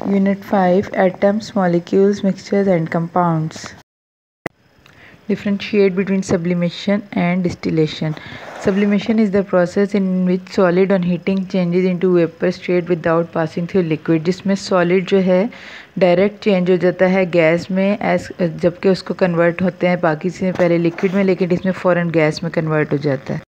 Unit 5 Atoms, Molecules, Mixtures and Compounds. Differentiate between sublimation and distillation. Sublimation is the process in which solid on heating changes into vapor state without passing through liquid, जिसमें solid जो है direct change हो जाता है gas में जबकि उसको convert होते हैं बाकी से पहले लिक्विड में, लेकिन इसमें फ़ौरन गैस में कन्वर्ट हो जाता है.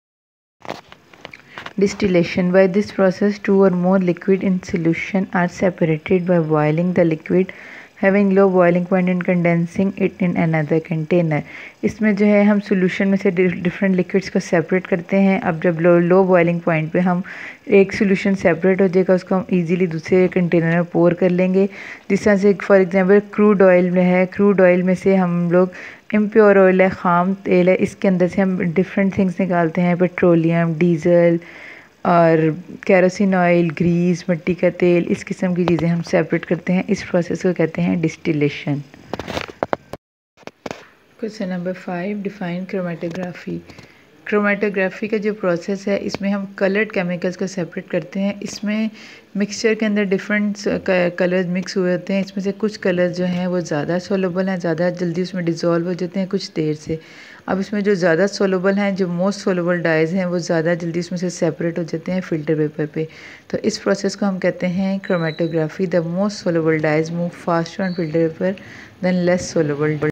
Distillation. By this process, two or more liquid in solution are separated by boiling the liquid, having low boiling point and condensing it in another container. इसमें जो है हम solution में से different liquids को separate करते हैं. अब जब low boiling point पे हम एक solution separate हो जाएगा, उसको हम easily दूसरे container में pour कर लेंगे. जिस तरह से for example crude oil में है, crude oil में से हम लोग impure oil है, खाम तेल है, इसके अंदर से हम different things निकालते हैं, पेट्रोलियम, डीज़ल और केरोसिन ऑयल, ग्रीस, मिट्टी का तेल, इस किस्म की चीज़ें हम सेपरेट करते हैं. इस प्रोसेस को कहते हैं distillation. Question number 5, define chromatography. Chromatography का जो प्रोसेस है इसमें हम कलर्ड केमिकल्स को सेपरेट करते हैं. इसमें मिक्सचर के अंदर डिफरेंट कलर्स मिक्स हुए होते हैं. इसमें से कुछ कलर्स जो हैं वो ज़्यादा सोलबल हैं, ज़्यादा जल्दी उसमें डिज़ोल्व हो जाते हैं, कुछ देर से. अब इसमें जो ज़्यादा सोलबल हैं, जो मोस्ट सोलबल डाइज़ हैं, वो ज़्यादा जल्दी इसमें से सेपरेट हो जाते हैं फ़िल्टर पेपर पे. तो इस प्रोसेस को हम कहते हैं chromatography. The most soluble dyes move faster on filter paper than less soluble